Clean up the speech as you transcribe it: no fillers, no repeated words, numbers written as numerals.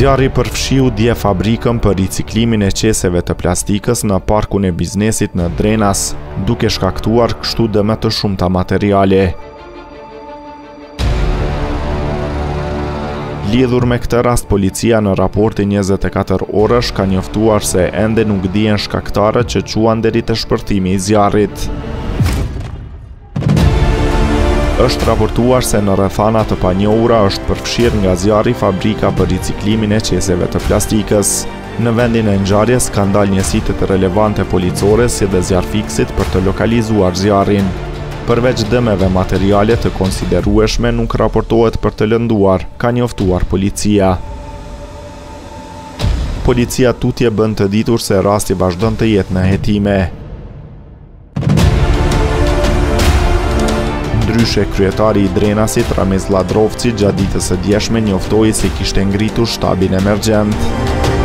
Zjarri përfshiu dje fabrikën për riciklimin e qeseve të plastikës në parkun e biznesit në Drenas, duke shkaktuar kështu dëme të shumta materiale. Lidhur me këtë rast, policia në raportin 24 orësh ka njoftuar se ende nuk dihen shkaktarët që quan deri te shpërtimi i zjarrit. Është raportuar se në rrethana të panjohura është përfshirë nga zjarri fabrika për riciklimin e qeseve të plastikës. Në vendin e ngjarjes ka ndalë njësitë të relevante policore si dhe zjarfiksit për të lokalizuar zjarrin. Përveç dëmeve materiale të konsiderueshme nuk raportohet për të lënduar, ka njoftuar policia. Policia tutje bën të ditur se rasti vazhdon të jetë në hetime. Ndryshe, kryetari i Drenasit, Ramez Ladrovci, gjatë ditës së djeshme njoftoi se kishte ngritur shtabin emergjent.